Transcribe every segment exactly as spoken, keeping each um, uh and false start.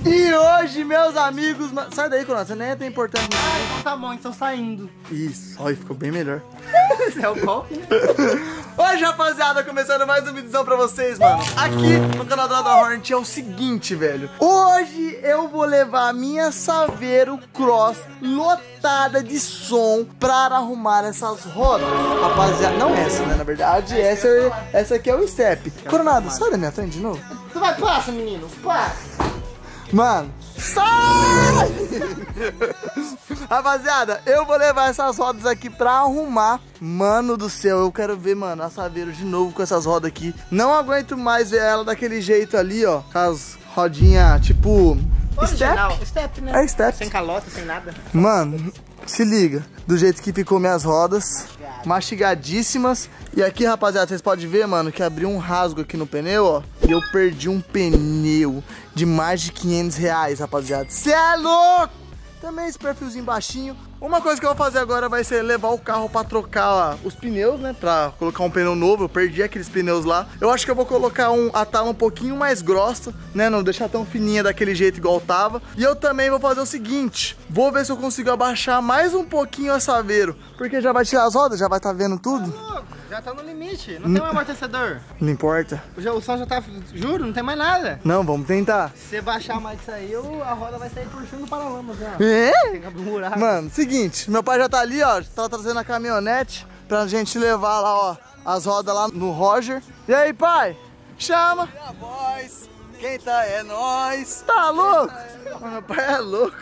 E hoje, meus amigos... Sai daí, Coronado, você nem é tão importante. Ah, então tá bom, estão saindo. Isso, olha, ficou bem melhor. Esse é o golpe, né? Hoje, rapaziada, começando mais uma videozão pra vocês, mano. Aqui no canal da Hornet é o seguinte, velho. Hoje eu vou levar a minha Saveiro Cross lotada de som pra arrumar essas rodas. Rapaziada, não essa, né? Na verdade, essa, essa aqui é o step. Coronado, sai da minha frente de novo. Tu vai, passa, menino, passa. Mano, sai! Rapaziada, eu vou levar essas rodas aqui pra arrumar. Mano do céu, eu quero ver, mano, a Saveiro de novo com essas rodas aqui. Não aguento mais ver ela daquele jeito ali, ó. Com as rodinhas, tipo... Original. Step? Step, né? É step. Sem calota, sem nada. Mano, se liga. Do jeito que ficou minhas rodas. Mastigadíssimas. E aqui, rapaziada, vocês podem ver, mano, que abriu um rasgo aqui no pneu, ó. E eu perdi um pneu de mais de quinhentos reais, rapaziada. Cê é louco! Também esse perfilzinho baixinho. Uma coisa que eu vou fazer agora vai ser levar o carro pra trocar ó, os pneus, né? Pra colocar um pneu novo. Eu perdi aqueles pneus lá. Eu acho que eu vou colocar um, a tala um pouquinho mais grossa, né? Não deixar tão fininha daquele jeito igual tava. E eu também vou fazer o seguinte. Vou ver se eu consigo abaixar mais um pouquinho a Saveiro. Porque já vai tirar as rodas, já vai tá vendo tudo. Tá louco, já tá no limite. Não tem um amortecedor. Não importa. O som já tá... Juro, não tem mais nada. Não, vamos tentar. Se você baixar mais isso aí, a roda vai sair puxando o paralama já. É? Tem que abrir um buraco. Mano, seguinte, meu pai já tá ali, ó, tá trazendo a caminhonete pra gente levar lá, ó, as rodas lá no Roger. E aí, pai? Chama. É a voz, quem tá é nós. Tá louco? Meu pai é louco.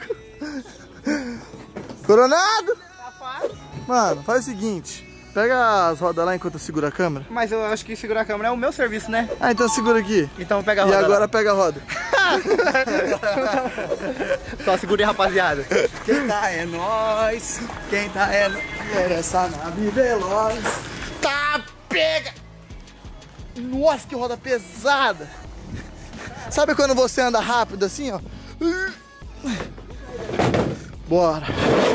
Coronado? Tá fácil. Mano, faz o seguinte, pega as rodas lá enquanto eu seguro a câmera. Mas eu acho que segurar a câmera é o meu serviço, né? Ah, então segura aqui. Então pega a E roda. agora lá. pega a roda. Só segura aí, rapaziada. Quem tá é nós, quem tá é nós. Essa nave veloz. Tá, pega! Nossa, que roda pesada! Sabe quando você anda rápido assim, ó? Bora!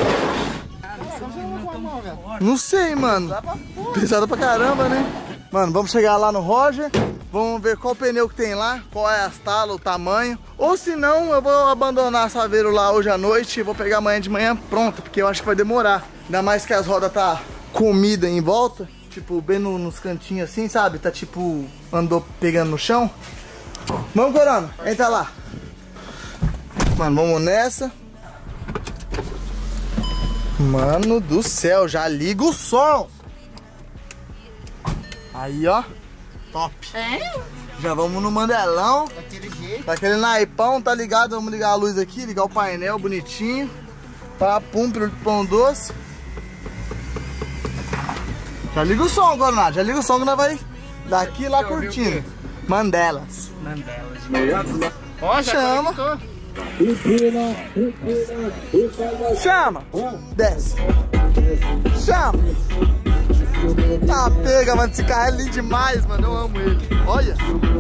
Não sei, mano. Pesada pra caramba, né? Mano, vamos chegar lá no Roger. Vamos ver qual pneu que tem lá, qual é as talas, o tamanho. Ou se não, eu vou abandonar a Saveiro lá hoje à noite e vou pegar amanhã de manhã pronto, porque eu acho que vai demorar. Ainda mais que as rodas tá comida em volta, tipo, bem no, nos cantinhos assim, sabe? Tá tipo, andou pegando no chão. Vamos, Corona, entra lá. Mano, vamos nessa. Mano do céu, já liga o som. Aí, ó. Top. É? Já vamos no mandelão. Daquele jeito. Daquele naipão, tá ligado? Vamos ligar a luz aqui, ligar o painel bonitinho. Pá, pum, pirulito de pão doce. Já liga o som, Coronado. Já liga o som que nós vai daqui lá curtindo. Mandelas. Mandelas. Ó, já Chama. conectou. Chama. Desce. Chama. Tá, pega, mano. Esse carro é lindo demais, mano. Eu amo ele. Olha.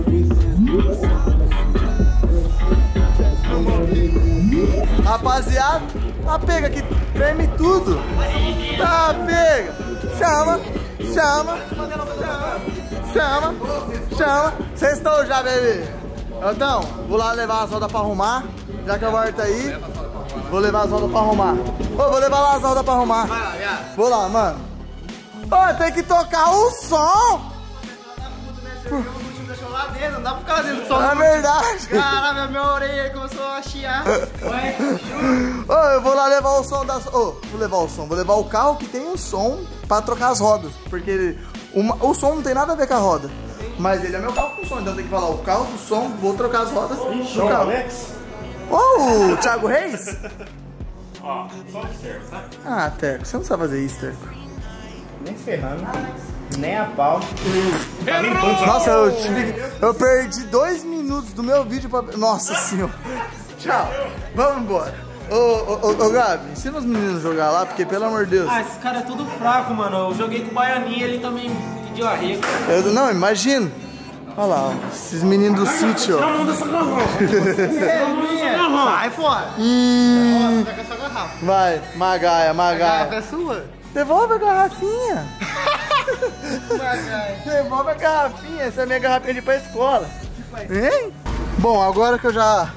Rapaziada, tá, pega que treme tudo. Tá, pega. Chama. Chama. Chama. Chama. Vocês estão já, bebê? Então, vou lá levar as rodas pra arrumar. Já que a Var tá aí, vou levar as rodas pra arrumar. Ô, vou levar lá as rodas pra arrumar. Vou lá, mano. Ô, tem que tocar o som. Deixou lá dentro, não dá pra ficar dentro do som. É verdade. Caralho, minha orelha começou a chiar. Ô, eu vou lá levar o som da... Ô, vou levar o som. Vou levar o carro que tem o som pra trocar as rodas. Porque ele... Uma... o som não tem nada a ver com a roda. Mas ele é meu carro com som, então tem que falar o carro com som, vou trocar as rodas. Ixi, o carro. Ô, o Thiago Reis? Ó, só observa, tá? Ah, Teco, você não sabe fazer isso, Teco. Nem ferrando, nem a pau. Nossa, eu, tive, eu perdi dois minutos do meu vídeo pra... Nossa senhora. Tchau, vamos embora. Ô, ô, ô, ô, Gabi, ensina os meninos a jogar lá, porque pelo amor de Deus. Ah, esse cara é tudo fraco, mano. Eu joguei com o Baianinho, ele também pediu arrego. Eu, não, imagina. Olha lá, ó, esses meninos do sítio, ó. Não, dessa garrafa. Sai fora. Hum, Pega essa garrafa. vai, Magaia, A garrafa Magaia. é sua? Devolve a garrafinha. Magaia. Devolve a garrafinha, essa é a minha garrafinha de ir pra escola. Hein? Bom, agora que eu já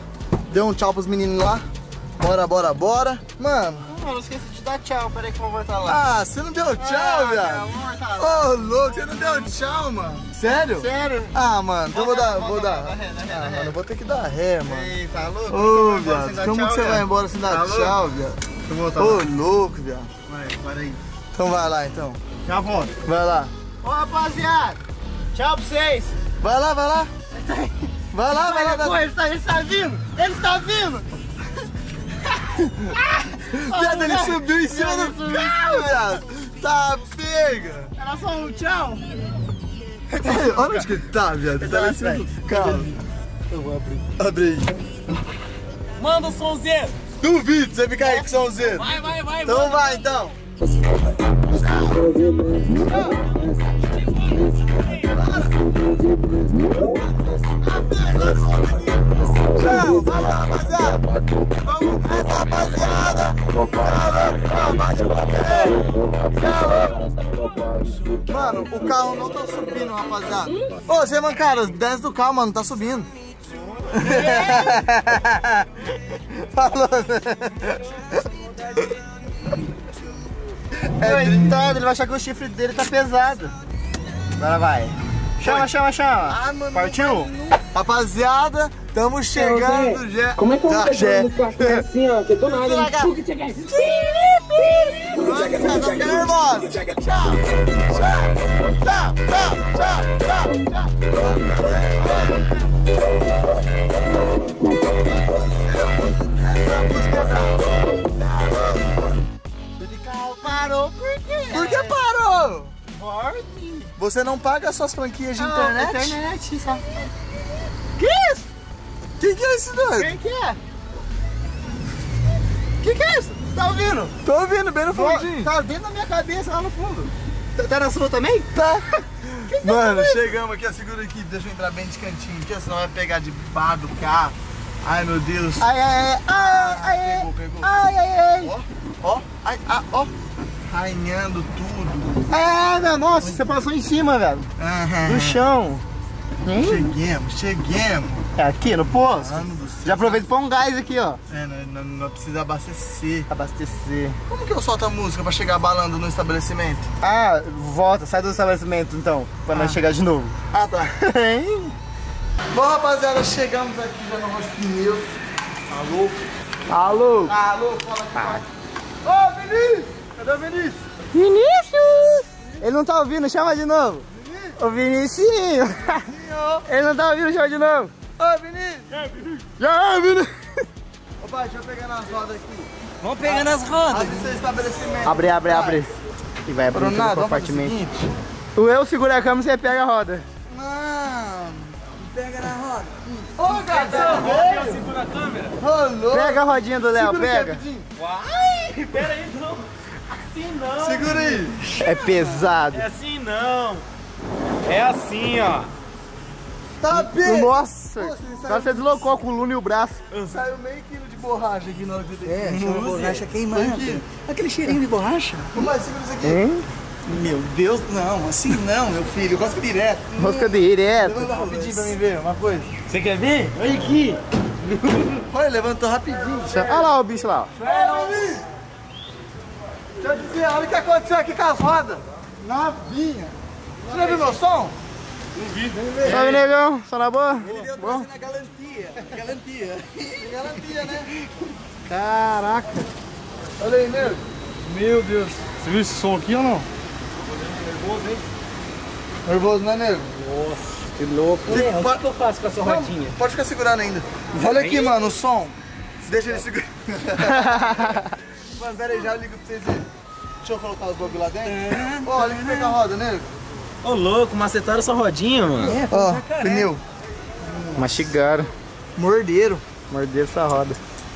Deu um tchau pros meninos lá. Bora, bora, bora. Mano. Mano, eu esqueci de dar tchau. Peraí que eu vou voltar lá. Ah, você não deu tchau, ah, viado? Vou voltar lá. Ô, louco, você não deu tchau, mano. Sério? Sério? Ah, mano, então eu vou dar, vou dar. Dá ré, dá ré, Ah, dá ré. mano, eu vou ter que dar ré, mano. Ei, tá louco? Ô, Como viado, você dá como tchau, que você vai viado? embora sem dar Tá tchau, louco? viado? Eu vou voltar Ô, lá. louco, viado. Vai, para aí. Então vai lá, então. Já volto. Vai lá. Ô, rapaziada. Tchau pra vocês. Vai lá, vai lá. Vai lá, vai lá. Vai lá. Ele está, ele está vindo. Ele está vindo. Viado, ele subiu em cima do carro, viado. Tá pega. Era só um tchau. Olha onde que ele tá, viado. Tá lá em cima do carro. Eu vou abrir. Abre aí. Manda o somzinho. Duvido, você fica aí com o somzinho. Vai, vai, vai. Então vai, então. Tchau, vai lá, rapaziada. Vamos nessa, rapaziada. Mano, o carro não tá subindo, rapaziada. Ô, você, mano, cara, desce do carro, mano, tá subindo. Falou, É gritado, ele vai achar que o chifre dele tá pesado. Agora vai. Chama, chama, chama. Ah, mano, Partiu? rapaziada, estamos chegando já. Como é que eu vou já, pegar no cartão assim, ó? Que eu tô na área. Devagar. Tu que você quer? Nossa, tá ficando nervosa. Tchau, tchau, tchau, tchau, tchau, tchau. Essa música é brava. Esse carro parou por quê? Por que parou? Morte. Você não paga suas franquias de Ah, internet? internet, só. Que isso? Quem que é esse doido? Quem que é? Que que é isso? Tá ouvindo? Tô ouvindo bem no fundinho. Tá dentro da minha cabeça lá no fundo. Tá, tá na sua também? Tá. Mano, chegamos aqui, ó, segura aqui, deixa eu entrar bem de cantinho aqui, senão vai pegar de bar do carro. Ai, meu Deus. Ai, ai, ai, ai, ai, Pegou, pegou. ai, ai, ai. Ó, ó, ai, ah, ó. Rainhando tudo. É, meu, nossa, você passou em cima, velho. Aham. Do chão. Hein? Cheguemos, cheguemos. É aqui no posto? Mano do céu. Já aproveita pra um gás aqui, ó. É, não, não, não precisa abastecer. Abastecer. Como que eu solto a música pra chegar balando no estabelecimento? Ah, volta, sai do estabelecimento então, pra nós chegar de novo. Ah, tá. Hein? Bom, rapaziada, chegamos aqui já no Rocha Pneus. Alô? Alô? Alô, fala aqui. Ô, Vinícius! Cadê o Vinícius? Vinícius! Ele não tá ouvindo, chama de novo. Ô Vinicinho! Ele não tá ouvindo, chama de novo. Ô, Vinícius! Já, Vinícius! Ô, pai, deixa eu pegar nas rodas aqui. Vamos pegando as rodas. Abre seu estabelecimento. Abre, abre, abre. E vai abrir Bruno, tudo vamos fazer o compartimento. seguinte. O eu segura a câmera e você pega a roda. Mano, pega na roda. Ô, gato, Segura a câmera. rolou. Pega a rodinha do Léo, Segura aqui pega. rapidinho. Uai, pera aí, não. Assim não. Segura aí. É pesado. É assim não. É assim, ó. Tá bem. Nossa! Pô, você saiu- Agora você deslocou a coluna e o braço. Saiu meio quilo de borracha aqui na hora que eu dei. É, chama borracha queimando. Aqui. Aquele cheirinho de borracha. Ô, mas segura isso aqui. Hein? Meu Deus, não, assim não, meu filho. Gosta direto. Rosca direto. Levanta rapidinho pra mim ver uma coisa. Você quer ver? Olha aqui. Olha, levantou rapidinho. Olha lá o bicho lá. ó. É, Vinícius. Deixa eu dizer, olha o que aconteceu aqui com as rodas. Novinha. Você já viu meu som? Salve, negão. Só na boa? Bom. Na galantia. Galantia. Garantia, né? Caraca. Olha aí, nego. Meu Deus. Você viu esse som aqui ou não? Nervoso, né, nego? Que louco. Que- O pode- que eu faço com essa Não, rodinha? pode ficar segurando ainda. Olha aqui, mano, o som. Deixa ele segurar. Mano, pera aí, já ligo pra vocês verem. Deixa eu colocar os bagulho lá dentro. Ó, olha aqui pegar a roda, nego. Ô, louco, macetaram essa rodinha, mano. Ó, pneu. Mastigaram. Mordeiro. Morderam essa roda.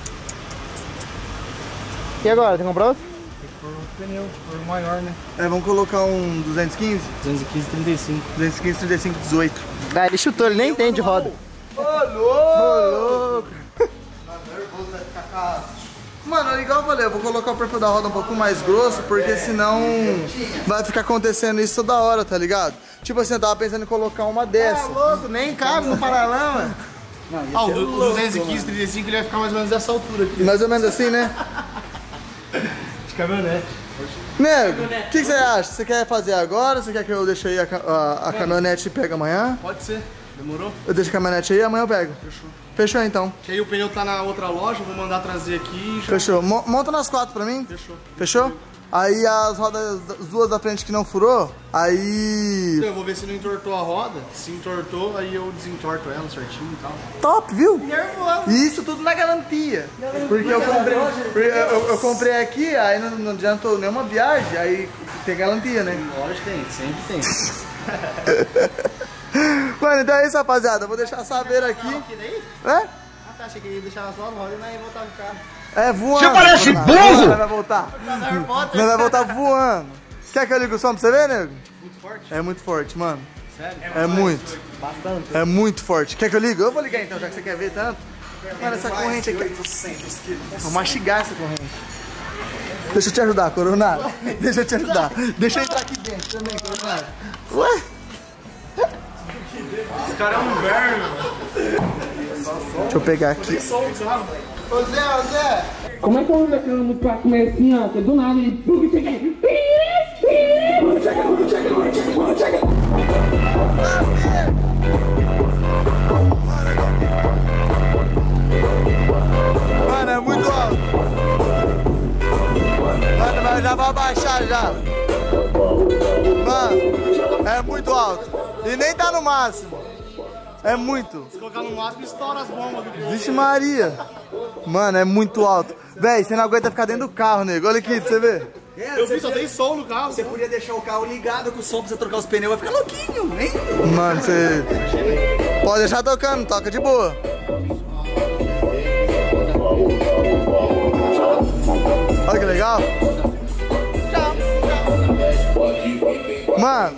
E agora? Tem que comprar outro? Pneu, por maior, né? É, vamos colocar um duzentos e quinze? duzentos e quinze, trinta e cinco. duzentos e quinze, trinta e cinco, dezoito. Ah, ele chutou, ele nem entende roda. Ô, louco! Nervoso, vai ficar caro. Mano, igual eu falei, eu vou colocar o perfil da roda um pouco mais grosso, porque senão vai ficar acontecendo isso toda hora, tá ligado? Tipo assim, eu tava pensando em colocar uma Tá dessa. louco, nem cabe no paralama. Ah, o do- o duzentos e quinze, trinta e cinco ele vai ficar mais ou menos dessa altura aqui. Mais ou menos assim, né? De caminhonete. Nego, o que, que você acha? Você quer fazer agora? Você quer que eu deixe aí a, ca- a, a caminhonete e pega amanhã? Pode ser. Demorou? Eu deixo a caminhonete aí e amanhã eu pego. Fechou. Fechou então. Que aí o pneu tá na outra loja, vou mandar trazer aqui e já... Fechou. Mo- monta nas quatro pra mim. Fechou. Fechou? Aí as rodas, as duas da frente que não furou, aí... Então, eu vou ver se não entortou a roda. Se entortou, aí eu desentorto ela certinho e tal. Top, viu? Nervoso. E isso tudo na garantia. Porque eu comprei, porque eu, eu- eu comprei aqui, aí não, não adiantou nenhuma viagem, aí tem garantia, né? Lógico que tem, sempre tem. Mano, então é isso, rapaziada. Eu vou deixar a Saveira aqui. Aqui daí? É? Ah tá, achei que ia deixar só no roda e não ia voltar no carro. É, voando. Você parece Coronado. burro! Nós vai voltar. Nós vai voltar voando. Quer que eu ligue o som pra você ver, nego? Muito forte? É muito forte, mano. Sério? É muito. Bastante. É muito forte. Quer que eu ligue? Eu vou ligar então, já que você quer ver tanto. Mano, essa corrente aqui. Vou mastigar essa corrente. Deixa eu te ajudar, Coronado. Deixa eu te ajudar. Deixa eu entrar aqui dentro também, Coronado. Ué? Esse cara é um inverno. Deixa eu pegar aqui. Ô Zé, ô Zé. Como é que eu ando daquele pra comer assim, ó? Que do nada ele... Mano, é muito alto. Mano, mas já vai baixar já. Mano, é muito alto. E nem tá no máximo. É muito. Se colocar no máximo, estoura as bombas do povo. Vixe Maria. Mano, é muito alto. Véi, você não aguenta ficar dentro do carro, nego. Olha aqui, pra você ver. Eu vi, só tem som no carro. Você podia deixar o carro ligado com o som pra você trocar os pneus, vai ficar louquinho, hein? Mano, você... Pode deixar tocando, toca de boa. Olha que legal. Mano.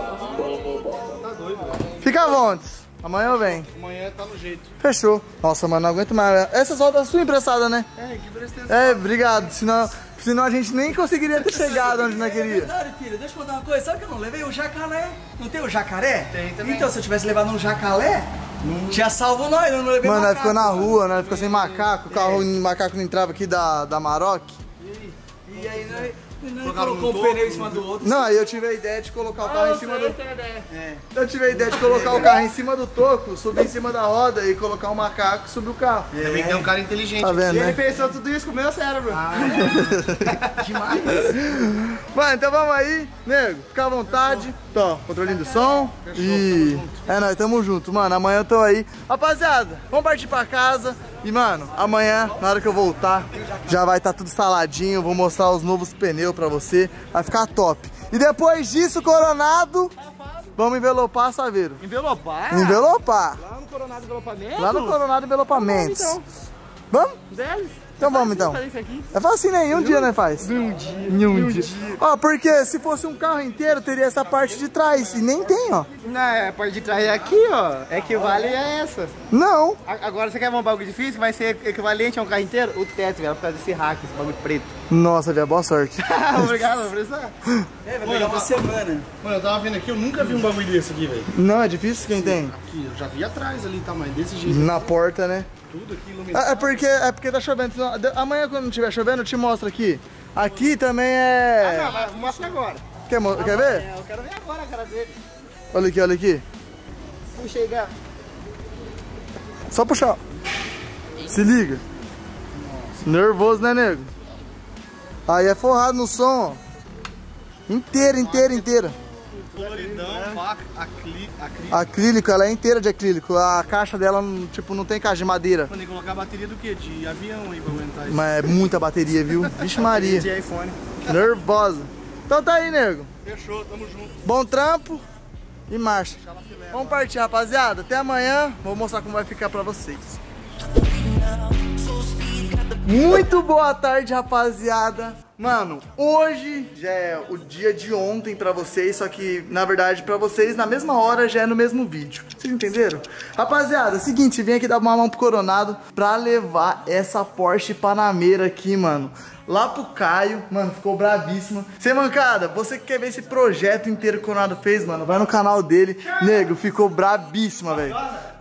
Fica à vontade. Amanhã eu venho. Amanhã tá no jeito. Fechou. Nossa, mano, não aguento mais. Essas rodas são emprestadas, né? É, que presteza. É, obrigado. Senão, senão a gente nem conseguiria ter chegado onde nós É queríamos. verdade, filho. Deixa eu contar uma coisa. Sabe que eu não levei o jacaré? Não tem o jacaré? Tem também. Então, se eu tivesse levado um jacaré, tinha salvo nós. Eu não levei Mano, nós macaco. ficou na rua, nós ficou sem macaco. O carro macaco não entrava aqui da, da Maroc. E aí, nós, nós Colocaram colocou no um topo. pneu em cima do outro. Não, aí eu tive a ideia de colocar o carro em cima do... É. Eu tive a ideia de colocar o carro em cima do toco, subir em cima da roda e colocar o macaco e subir o carro. Também tem um cara inteligente. Tá vendo, E ele né? pensou tudo isso com o meu cérebro. Demais. Mano, então vamos aí, nego, fica à vontade. Tó, controlinho do som. E é, nós tamo junto, mano. Amanhã eu tô aí. Rapaziada, vamos partir pra casa. E, mano, amanhã, na hora que eu voltar, já vai estar tudo instaladinho. Vou mostrar os novos pneus pra você. Vai ficar top. E depois disso, Coronado, vamos envelopar a Saveiro. Envelopar? Envelopar. Lá no Coronado Envelopamento? Lá no Coronado Envelopamentos. Então. Vamos? Dez? Então vamos então. Fazer isso aqui? É fácil né? Em um dia, né, faz? Em um dia. Em um dia. Ó, porque se fosse um carro inteiro, teria essa parte de trás. E nem tem, ó. Não, a parte de trás é aqui, ó. Equivale a essa. Não. A- Agora você quer um bagulho difícil que vai ser equivalente a um carro inteiro? O teto, velho, por causa desse hack, esse bagulho preto. Nossa, velho, boa sorte. Obrigado, vou precisar. É, vai pegar uma semana. Mano, eu tava vendo aqui, eu nunca vi um bagulho desse aqui, velho. Não, é difícil quem tem. Aqui, eu já vi atrás ali, tá? Mas desse jeito, Na porta, né? tudo aqui iluminado. É, é porque, é porque tá chovendo. Senão- de- Amanhã, quando não estiver chovendo, eu te mostro aqui. Aqui também é... Não, mas mostra agora. Quer, mo- quer ver? É, eu quero ver agora a cara dele. Olha aqui, olha aqui. Puxa aí, Gá. Só puxar. Se liga. Nervoso, né, nego? Aí é forrado no som, ó. Inteira, inteira, inteira. Coloridão, faca, acli, acri. Acrílico, ela é inteira de acrílico. A caixa dela, tipo, não tem caixa de madeira. Mano, tem que colocar a bateria do quê? De avião aí pra aguentar isso. Mas é muita bateria, viu? Vixe Maria. De iPhone. Nervosa. Então tá aí, nego. Fechou, tamo junto. Bom trampo e marcha. Vamos partir, rapaziada. Até amanhã. Vou mostrar como vai ficar pra vocês. Muito boa tarde, rapaziada. Mano, hoje já é o dia de ontem pra vocês, só que, na verdade, pra vocês, na mesma hora, já é no mesmo vídeo. Vocês entenderam? Rapaziada, é o seguinte, vim aqui dar uma mão pro Coronado pra levar essa Porsche Panamera aqui, mano. Lá pro Caio, mano, ficou bravíssima. Cê, mancada, você que quer ver esse projeto inteiro que o Coronado fez, mano, vai no canal dele. Nego, ficou brabíssima, velho.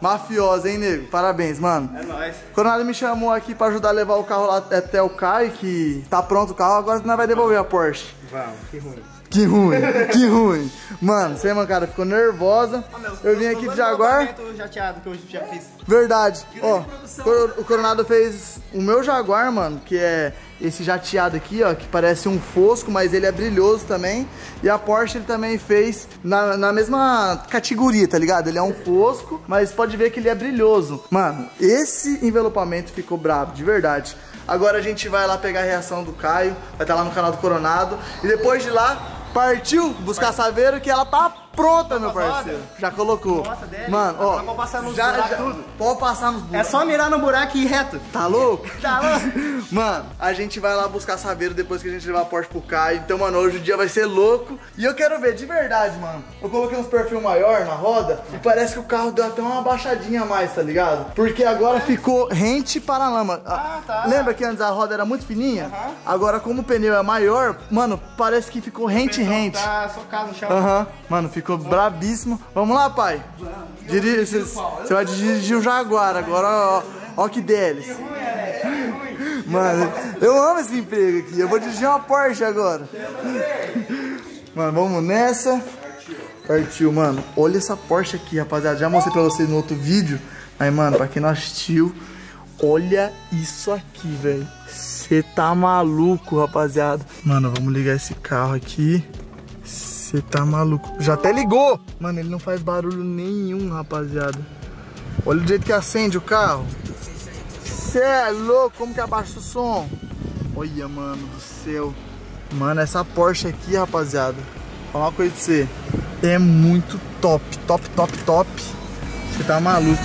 Mafiosa, hein, nego? Parabéns, mano. É nóis. Coronado me chamou aqui pra ajudar a levar o carro lá até o Caio, que tá pronto o carro, agora nós vai devolver a Porsche. Vamos, que ruim. Que ruim, que ruim. Mano, você, mano, cara, ficou nervosa. Eu vim aqui de Jaguar. Jateado que eu já fiz. Verdade. Ó, o Coronado fez o meu Jaguar, mano, que é esse jateado aqui, ó, que parece um fosco, mas ele é brilhoso também. E a Porsche ele também fez na, na mesma categoria, tá ligado? Ele é um fosco, mas pode ver que ele é brilhoso. Mano, esse envelopamento ficou brabo, de verdade. Agora a gente vai lá pegar a reação do Caio, vai estar lá no canal do Coronado. E depois de lá, partiu buscar Saveiro, que ela tá pronta, meu parceiro. Já colocou. Nossa, dele. Mano, ó, Pode passar nos já, buracos já, tudo. pode passar nos É buracos. só mirar no buraco e ir reto. Tá louco? Tá louco? Mano, a gente vai lá buscar Saveiro depois que a gente levar a Porsche pro Caio. Então, mano, hoje o dia vai ser louco. E eu quero ver, de verdade, mano. Eu coloquei uns perfil maior na roda e parece que o carro deu até uma baixadinha a mais, tá ligado? Porque agora ficou rente para a lama. Ah, tá. Lembra que antes a roda era muito fininha? Uhum. Agora, como o pneu é maior, mano, parece que ficou rente-rente. Tá socado no chão. Aham, uhum. Mano, ficou brabíssimo. Vamos lá, pai? Dirige, você vai dirigir o Jaguar agora, ó, ó que deles. Mano, eu amo esse emprego aqui. Eu vou dirigir uma Porsche agora. Mano, vamos nessa. Partiu, mano. Olha essa Porsche aqui, rapaziada. Já mostrei pra vocês no outro vídeo. Mas, mano, pra quem não assistiu, olha isso aqui, velho. Você tá maluco, rapaziada. Mano, vamos ligar esse carro aqui. Você tá maluco. Já até ligou. Mano, ele não faz barulho nenhum, rapaziada. Olha o jeito que acende o carro. Você é louco. Como que abaixa o som? Olha, mano do céu. Mano, essa Porsche aqui, rapaziada, vou falar uma coisa pra você. É muito top. Top, top, top. Você tá maluco.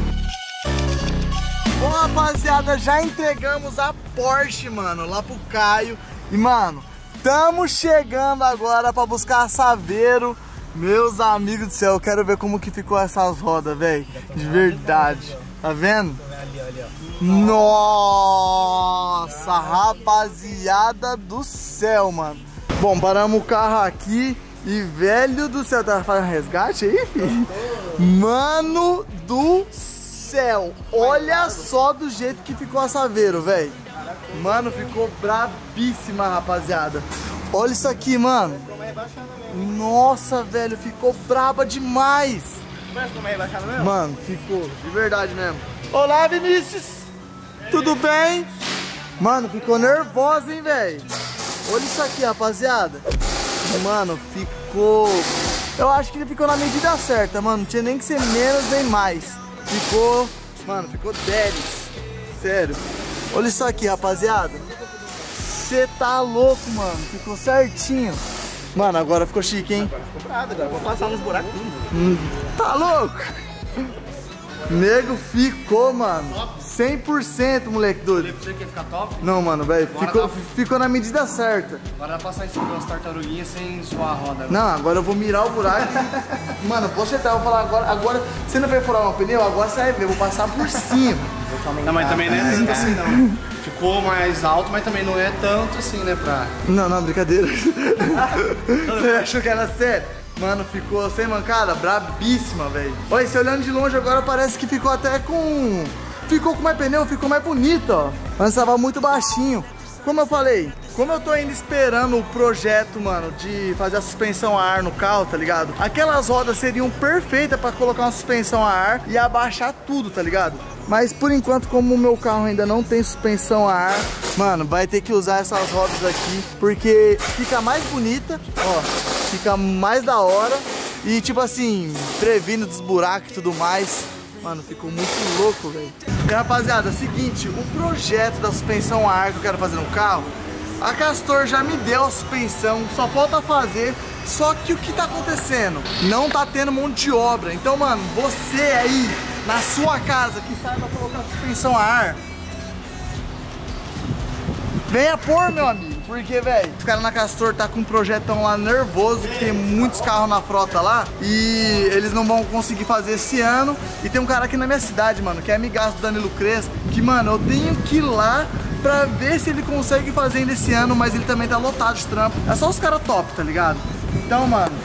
Bom, rapaziada, já entregamos a Porsche, mano, lá pro Caio. E, mano, estamos chegando agora pra buscar a Saveiro. Meus amigos do céu, eu quero ver como que ficou essas rodas, velho. De verdade. Tá vendo? Nossa, rapaziada do céu, mano. Bom, paramos o carro aqui. E, velho do céu, tá fazendo resgate aí, filho? Mano do céu. Olha só do jeito que ficou a Saveiro, velho. Mano, ficou brabíssima, rapaziada. Olha isso aqui, mano. Nossa, velho, ficou braba demais. Mano, ficou, de verdade mesmo. Olá, Vinícius. Tudo bem? Mano, ficou nervosa, hein, velho. Olha isso aqui, rapaziada. Mano, ficou... Eu acho que ele ficou na medida certa, mano. Não tinha nem que ser menos nem mais. Ficou... Mano, ficou dez. Sério. Olha isso aqui, rapaziada. Você tá louco, mano. Ficou certinho. Mano, agora ficou chique, hein? Agora ficou brado, agora. Vou passar nos buracos tudo. Hum, tá louco? Nego ficou, mano. cem por cento, moleque doido. Falei pra você que ia ficar top. Não, mano, velho. Ficou, dá- ficou na medida certa. Agora dá pra passar em cima das tartaruguinhas sem zoar a roda. Não, agora eu vou mirar o buraco e... Mano, vou acertar, vou falar agora. Agora, você não vai furar meu pneu? Agora você vai ver, eu vou passar por cima. Não, mas também não é tanto assim, não. Ficou mais alto, mas também não é tanto assim, né, pra... Não, não, brincadeira. Você achou que era sério? Mano, ficou sem mancada, brabíssima, velho. Olha, se olhando de longe agora parece que ficou até com... Ficou com mais pneu, ficou mais bonito, ó. Mas tava muito baixinho. Como eu falei, como eu tô ainda esperando o projeto, mano, de fazer a suspensão a ar no carro, tá ligado? Aquelas rodas seriam perfeitas pra colocar uma suspensão a ar e abaixar tudo, tá ligado? Mas por enquanto, como o meu carro ainda não tem suspensão a ar, mano, vai ter que usar essas rodas aqui, porque fica mais bonita, ó, fica mais da hora e tipo assim, previne dos buracos e tudo mais. Mano, ficou muito louco, velho. E rapaziada, é o seguinte, o projeto da suspensão a ar que eu quero fazer no carro, a Castor já me deu a suspensão, só falta fazer. Só que o que tá acontecendo? Não tá tendo mão de obra. Então, mano, você aí, na sua casa, que saiba colocar suspensão a ar, venha pôr, meu amigo. Porque, velho, os caras na Castor tá com um projetão lá nervoso, que tem muitos carros na frota lá, e eles não vão conseguir fazer esse ano. E tem um cara aqui na minha cidade, mano, que é amigaço do Danilo Crespo, que, mano, eu tenho que ir lá pra ver se ele consegue fazer ainda esse ano, mas ele também tá lotado de trampo. É só os caras top, tá ligado? Então, mano,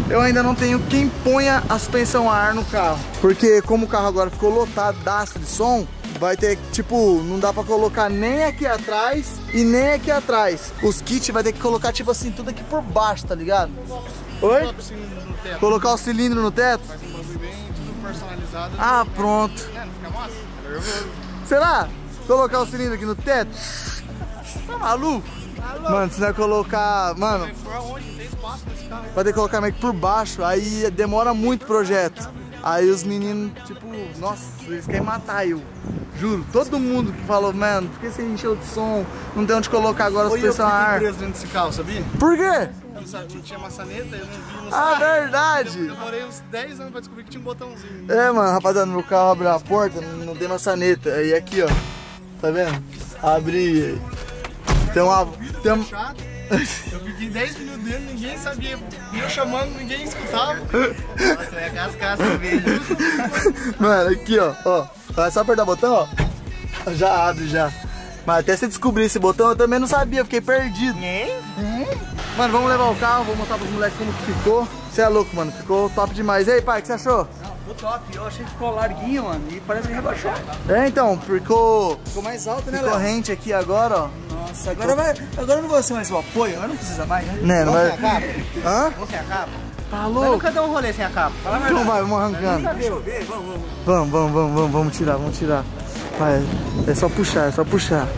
eu ainda não tenho quem ponha a suspensão a ar no carro. Porque como o carro agora ficou lotadaço de som, vai ter, tipo, não dá pra colocar nem aqui atrás e nem aqui atrás. Os kits vai ter que colocar, tipo assim, tudo aqui por baixo, tá ligado? Oi? Colocar o cilindro no teto? Faz um bagulho bem tudo personalizado. Ah, pronto. É, não fica massa? Nervoso. Será? Colocar o cilindro aqui no teto? Tá maluco? Mano, se não colocar... Mano, Onde tem espaço nesse carro? vai ter que colocar meio que por baixo, aí demora muito o projeto. Aí os meninos, tipo, nossa, eles querem matar eu. Juro, todo mundo que falou, mano, por que você encheu de som? Não tem onde colocar agora a suspensão a ar. preso dentro desse carro, sabia? Por quê? Eu não, sabia, não tinha maçaneta, eu não vi, não Ah, sabia. verdade. Eu demorei uns dez anos pra descobrir que tinha um botãozinho. É, mano, rapaziada, meu carro abriu a porta, não tem maçaneta. Aí aqui, ó, tá vendo? Abri. Tem uma... Tem um... Chato. Eu fiquei dez minutos dentro, ninguém sabia. E eu chamando, ninguém escutava. Nossa, eu ia cascar a cerveja. Mano, aqui, ó, ó. É só apertar o botão, ó. Já abre, já. Mas até você descobrir esse botão, eu também não sabia, eu fiquei perdido. É? Mano, vamos levar o carro, vou mostrar pros moleques como que ficou. Você é louco, mano, ficou top demais. E aí, pai, o que você achou? Ficou top, eu achei que ficou larguinho, mano, e parece que rebaixou. É, então, ficou... Ficou mais alto, né, Ficou Léo? rente aqui agora, ó. Nossa, agora, vai, agora não vou ser mais o apoio, agora não precisa mais, né? Né, não vai... Vamos sem a capa? Hã? Vamos sem a capa? Tá Mas louco? nunca deu um rolê sem a capa. Fala a Então verdade. vai, vamos arrancando. Deixa eu ver, vamos, vamos. Vamos, vamos, vamos, vamos, vamos tirar, vamos tirar. Vai, é só puxar, é só puxar.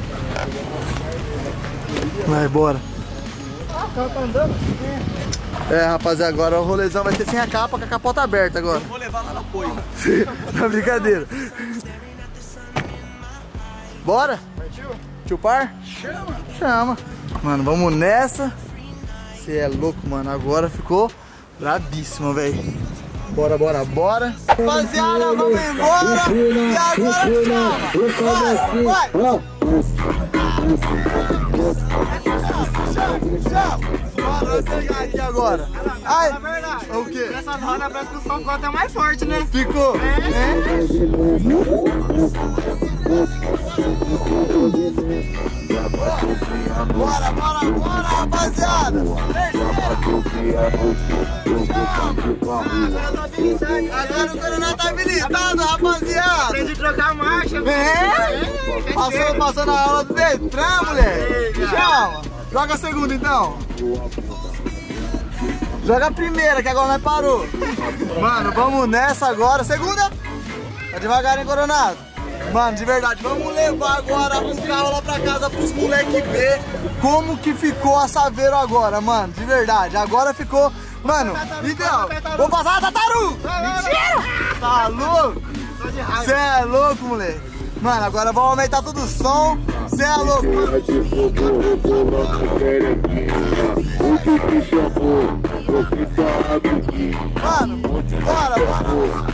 Vai, bora. Ah, o carro tá andando. É, rapaziada, agora o rolezão vai ser sem a capa, com a capota aberta agora. Vou levar lá no apoio. Tá brincadeira. Bora? Partiu? Tio Par? Chama. Chama. Mano, vamos nessa. Você é louco, mano. Agora ficou brabíssimo, velho. Bora, bora, bora. Rapaziada, vamos embora. E agora chama. Vai, vai. Bora, vamos pegar aqui agora. Ai, É verdade. o quê? Nessas rodas parece que o som ficou até mais forte, né? Ficou? É? Bora, bora, bora, rapaziada! Agora o Coronel tá habilitado, rapaziada! Aprendi a trocar a marcha. É? Passou, passou na aula do Detran, moleque! Chama! Joga a segunda então! Joga a primeira, que agora nós parou! Mano, vamos nessa agora. Segunda! Tá devagarinho, Coronado! Mano, de verdade, vamos levar agora o carro lá pra casa pros moleques ver como que ficou a Saveiro agora, mano. De verdade, agora ficou... Mano, então, vou passar a Tataru! Mentira! Tá louco? Cê é louco, moleque. Mano, agora vamos aumentar todo o som. Cê é louco, mano. Mano, bora, bora.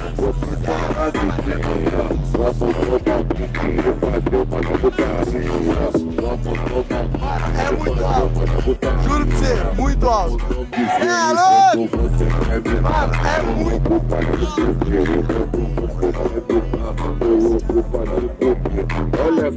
É muito alto. Juro pra você, muito alto. Cê é louco. Mano, é muito. Olha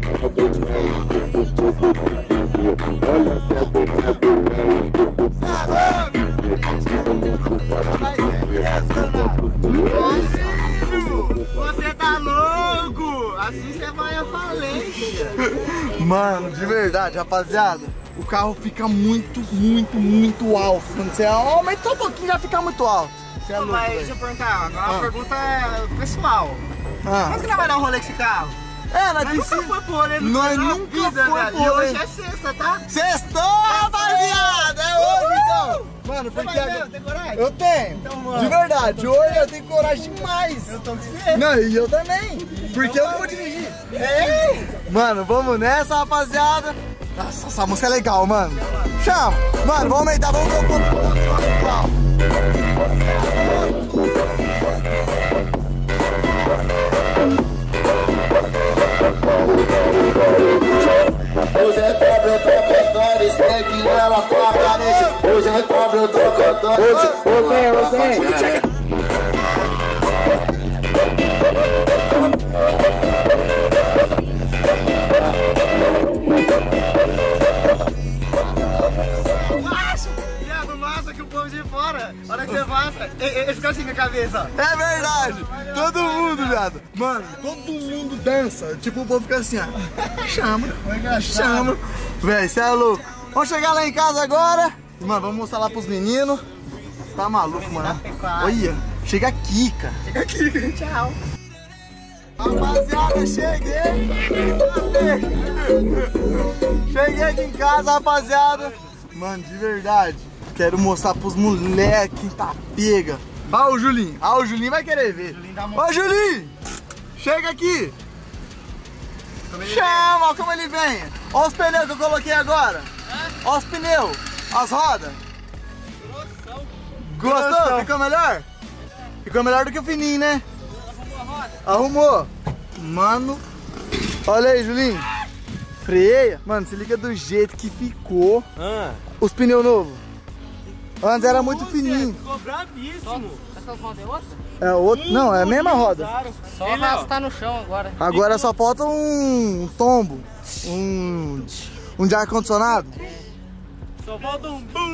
Você tá louco? Assim você vai à falência. Mano, de verdade, rapaziada, o carro fica muito, muito, muito alto. Quando você aumenta só um pouquinho, já fica muito alto. Você é louco, Mas velho. deixa eu perguntar, agora Ah. a pergunta é pessoal. Ah. Quando que nós vai dar um rolê com esse carro? É, nós Nós nunca precisa... foi pro rolê no Nós na nunca vida, foi velho. pro E rolê. hoje é sexta, tá? Sextou, rapaziada! É hoje, então! Mano, porque... vai agora- mesmo? Tem coragem? Eu tenho! Então, mano. De verdade, hoje eu tenho coragem demais! Eu tô com você. Não, e eu também! Porque eu não vou dirigir! Ei! Mano, vamos nessa, rapaziada! Nossa, essa música é legal, mano! Chama! Mano, vamos aumentar, vamos ver o ponto! Hoje é pobre, eu tô cantando, esse que ela com a parede. Hoje é pobre, eu tô cantando. Hoje, hoje, hoje. Macho! Viado, massa que o povo de fora. Olha levanta, esse cara fica a cabeça, ó. É verdade. Todo mundo, viado. Mano, todo mundo dança. Tipo, o povo fica assim, ó. Chama, chama. Véi, cê é louco. Vamos chegar lá em casa agora. E, mano, vamos mostrar lá pros meninos. Tá maluco, mano. Olha, chega aqui, cara. Chega aqui, cara. Tchau. Rapaziada, cheguei. Cheguei aqui em casa, rapaziada. Mano, de verdade, quero mostrar pros moleques tá pega. Ó o Julinho, ó o Julinho vai querer ver. Ô Julinho, chega aqui. Chama, ó como ele vem. Ó os pneus que eu coloquei agora. Ó os pneus, as rodas. Gostou? Gostou? Ficou melhor? Ficou melhor do que o fininho, né? Arrumou. Mano, olha aí, Julinho. Freia. Mano, se liga do jeito que ficou. Ah. Os pneus novos. Antes era muito fininho. Ficou bravíssimo. Essa roda é outra? É outro. Não, é a mesma roda. Só ela está no chão agora. Agora só falta um tombo. Um. Um de ar-condicionado. Só falta um bum.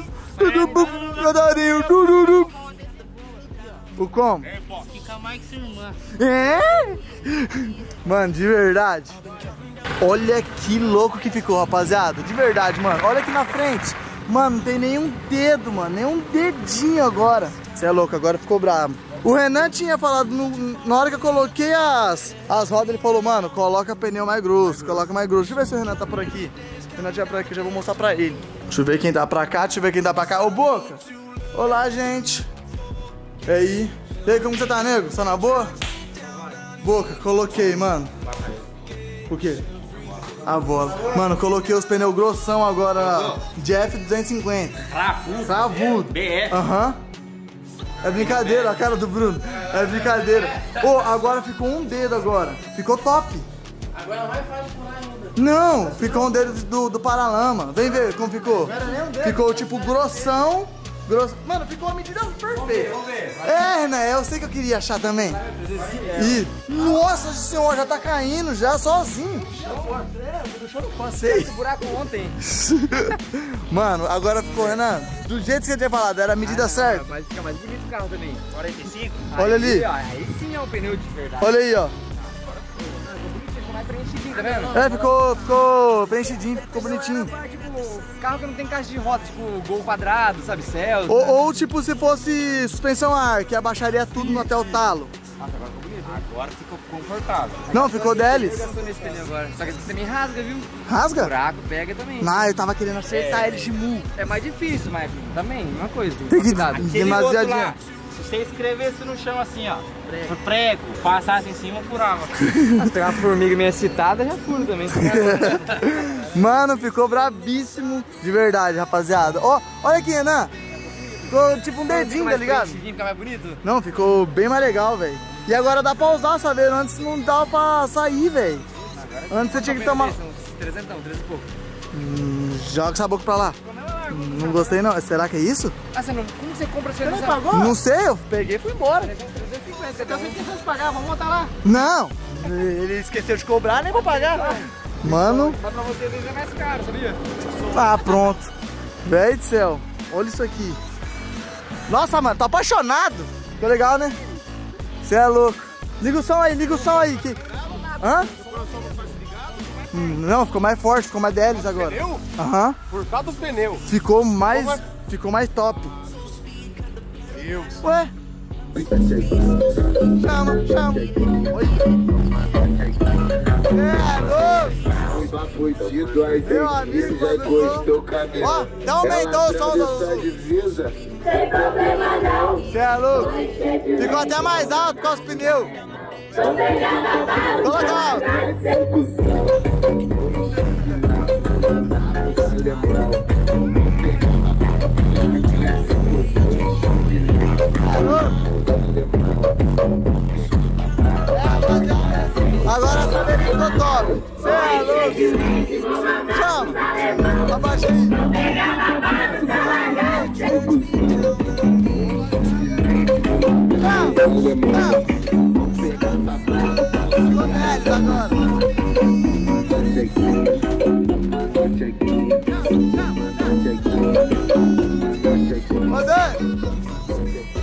O como? Fica mais que sua irmã. É? Mano, de verdade. Olha que louco que ficou, rapaziada. De verdade, mano. Olha aqui na frente. Mano, não tem nenhum dedo, mano. Nenhum dedinho agora. Você é louco, agora ficou bravo. O Renan tinha falado, no, na hora que eu coloquei as, as rodas, ele falou, mano, coloca pneu mais grosso, coloca mais grosso. Deixa eu ver se o Renan tá por aqui. Se o Renan estiver por aqui, eu já vou mostrar pra ele. Deixa eu ver quem tá pra cá, deixa eu ver quem tá pra cá. Ô, Boca! Olá, gente. E aí? E aí, como você tá, nego? Você tá na boa? Boca, coloquei, mano. O quê? A bola. Mano, coloquei os pneus grossão agora de F duzentos e cinquenta. Travudo. Travudo. B F. Aham. Uhum. É brincadeira, a cara do Bruno. É brincadeira. Ô, oh, agora ficou um dedo agora. Ficou top. Agora é mais fácil pular ainda. Não, ficou um dedo do, do paralama. Vem ver como ficou. Ficou tipo grossão. Grosso. Mano, ficou uma medida perfeita. Vamos ver. É, Renan, eu sei que eu queria achar também. E, nossa senhora, já tá caindo já sozinho. Passei. Esse buraco ontem. Mano, agora ficou, Renan, do jeito que você tinha falado, era a medida ah, certa. Mas fica mais bonito o carro também. quarenta e cinco? Olha ali. Ó, aí sim é um pneu de verdade. Olha aí, ó. Ficou mais preenchidinho, tá vendo? É, ficou, ficou preenchidinho, ficou bonitinho. Tipo, carro que não tem caixa de roda, tipo Gol quadrado, sabe, céu. Ou, ou tipo se fosse suspensão a ar, que abaixaria tudo no até o talo. Nossa, agora ficou bonito. Agora ficou confortável. Não, ficou deles. Eu gastou nesse pneu agora. Só que esse também rasga, viu? Rasga? O buraco pega também. Não, eu tava querendo acertar É. ele de mu. É mais difícil, mas também, mesma coisa. Tem que cuidado. Aquele outro lá, demasiadinho. se você escrevesse no chão assim, ó, prego, prego passasse em cima, furava. Se pegar uma formiga meio excitada, já furo também. Mano, ficou brabíssimo. De verdade, rapaziada. Ó, olha aqui, Renan. Ficou tipo um dedinho, tá ligado? Fica mais bonito? Não, ficou bem mais legal, velho. E agora dá pra usar, sabe? Antes não dava pra sair, velho. Antes você tinha que tomar... trezentos, trezentos e pouco. Hum, joga essa boca pra lá. Não gostei não. Será que é isso? Ah, você não... Como você compra esse Não pagou? Não sei, eu peguei e fui embora. trezentos e cinquenta. Então você esqueceu de pagar, vamos montar lá. Não, ele esqueceu de cobrar, nem vou pagar. Mano. Mas pra você é mais caro, sabia? Ah, pronto. Véi do céu, olha isso aqui. Nossa, mano, tô apaixonado. Ficou legal, né? Você é louco. Liga o som aí, liga o som aí. Que... Hã? Não, ficou mais forte, ficou mais deles agora. Pneu? Aham. Por causa dos pneus. Ficou mais. Ficou mais top. Deus. Ué? Chama, chama. Oi. É, louco. Meu amigo, já encostou o cabelo. Ó, não aumentou o som do... Sem problema não. Você é louco? Ficou até mais alto com os pneus. Coloca alto. Agora essa dele ficou top. Você é louco. Chama. Abaixa aí. Não, não. Ficou neles agora. Ô, Dani.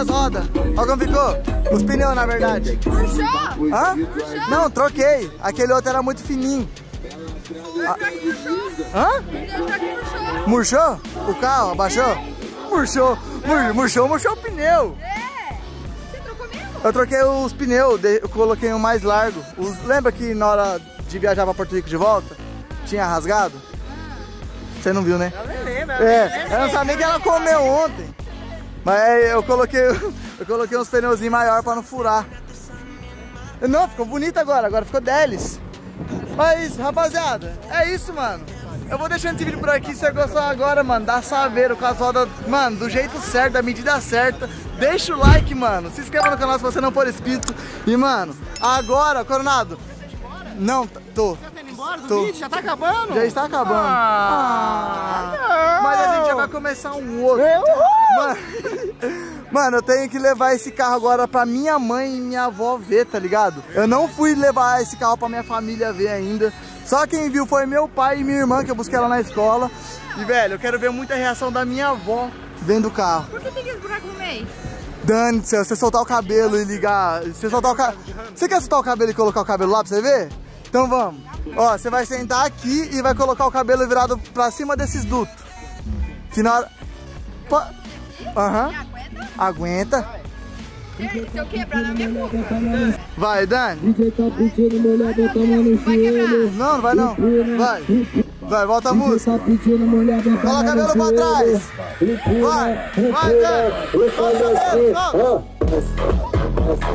as rodas. Olha como ficou. Os pneus, na verdade. Murchou? Hã? Murchou? Não, troquei. Aquele outro era muito fininho. Ah. Hã? Murchou? Murchou? O carro abaixou? Murchou. Mur, murchou, murchou o pneu. É. Você trocou mesmo? Eu troquei os pneus, eu coloquei um mais largo. Os, lembra que na hora de viajar pra Porto Rico de volta, tinha rasgado? Você não viu, né? Eu nem lembro. É, eu não sabia nem que ela comeu ontem. Mas eu coloquei, eu coloquei uns pneuzinhos maiores pra não furar. Não, ficou bonito agora, agora ficou deles. Mas, rapaziada, é isso, mano. Eu vou deixando esse vídeo por aqui. Se você gostou agora, mano, dá saveiro com as rodas, mano, do jeito certo, da medida certa. Deixa o like, mano. Se inscreva no canal se você não for inscrito. E, mano, agora, Coronado. Não, tô. Tá indo embora do Tô. vídeo? Já tá acabando? Já está acabando. Ah, Ah, mas a gente já vai começar um outro. Mano, mano, eu tenho que levar esse carro agora pra minha mãe e minha avó ver, tá ligado? Eu não fui levar esse carro pra minha família ver ainda. Só quem viu foi meu pai e minha irmã, que eu busquei ela na escola. E, velho, eu quero ver muita reação da minha avó vendo o carro. Por que tem esse buraco no meio? Dani, se você soltar o cabelo e ligar... Você soltar o cabelo... Você quer soltar o cabelo e colocar o cabelo lá pra você ver? Então vamos. Ó, você vai sentar aqui e vai colocar o cabelo virado pra cima desses dutos. Que na hora... Aham. Uhum. Aguenta? Aguenta. Se eu quebrar na minha culpa. Vai, Dani. D J tá pedindo mulher, bota a mão no Vai quebrar. joelho. Não, não vai não. Vai. Vai, volta a música. Tá pedindo mulher, bota a Coloca o mão no cabelo pra joelho. trás. Vai, vai, Dani. Solta o cabelo, solta.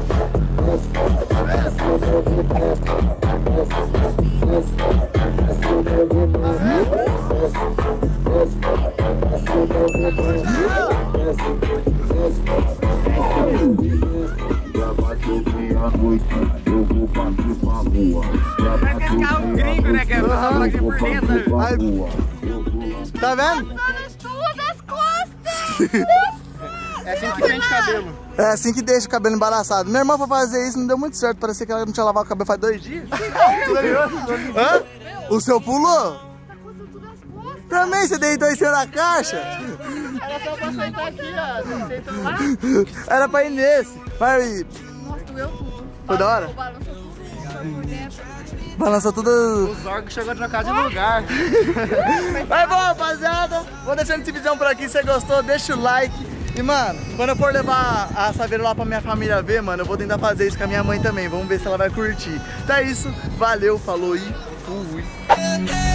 Vai pescar um gringo, né? Que é passar aqui por dentro. Aí, tá vendo? Passando tudo as costas. É assim que prende cabelo. É assim que deixa o cabelo embaraçado. Minha irmã foi fazer isso, não deu muito certo. Parecia que ela não tinha lavado o cabelo faz dois dias. Hã? O seu pulou? Tá coçando tudo as costas. Também você deitou em cima da caixa? Era só pra sentar aqui, ó. Você senta lá. Era pra ir nesse. Vai, Nossa, doeu tudo. foi da hora? Balançou tudo por dentro. Balançou tudo. Os órgãos chegou a trocar de lugar. Mas bom, rapaziada, vou deixando esse vídeo por aqui. Se você gostou, deixa o like. E, mano, quando eu for levar a Saveiro lá pra minha família ver, mano, eu vou tentar fazer isso com a minha mãe também. Vamos ver se ela vai curtir. Então é isso. Valeu, falou e fui.